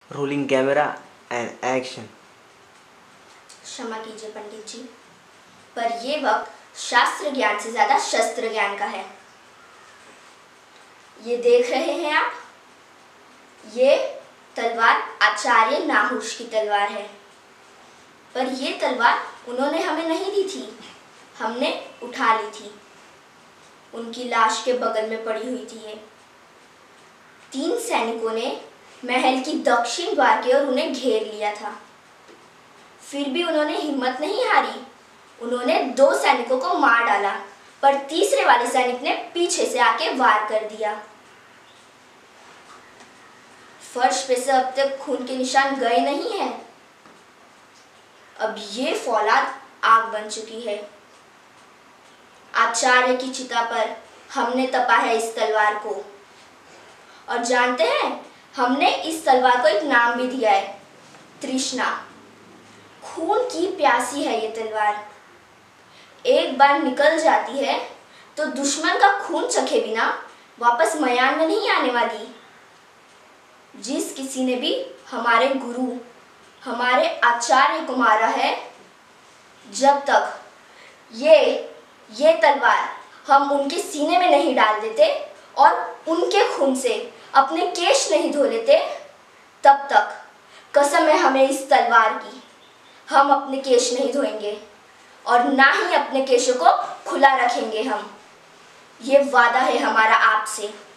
Rolling camera and action. क्षमा कीजिए पंडित जी, पर ये वक्त शास्त्र ज्ञान से ज्यादा शस्त्र ज्ञान का है। ये देख रहे हैं आप, ये तलवार आचार्य नाहुष की तलवार है। पर ये तलवार उन्होंने हमें नहीं दी थी, हमने उठा ली थी। उनकी लाश के बगल में पड़ी हुई थी ये। 3 सैनिकों ने महल की दक्षिण द्वार की ओर उन्हें घेर लिया था। फिर भी उन्होंने हिम्मत नहीं हारी। उन्होंने 2 सैनिकों को मार डाला, पर तीसरे वाले सैनिक ने पीछे से आके वार कर दिया। फर्श पे से अब तक खून के निशान गए नहीं हैं। अब ये फौलाद आग बन चुकी है। आचार्य की चिता पर हमने तपा है इस तलवार को। और जानते हैं, हमने इस तलवार को एक नाम भी दिया है, तृष्णा। खून की प्यासी है ये तलवार। एक बार निकल जाती है तो दुश्मन का खून चखे बिना वापस मयान में नहीं आने वाली। जिस किसी ने भी हमारे गुरु, हमारे आचार्य को मारा है, जब तक ये तलवार हम उनके सीने में नहीं डाल देते और उनके खून से अपने केश नहीं धो लेते, तब तक कसम है हमें इस तलवार की, हम अपने केश नहीं धोएंगे और ना ही अपने केशों को खुला रखेंगे हम। ये वादा है हमारा आपसे।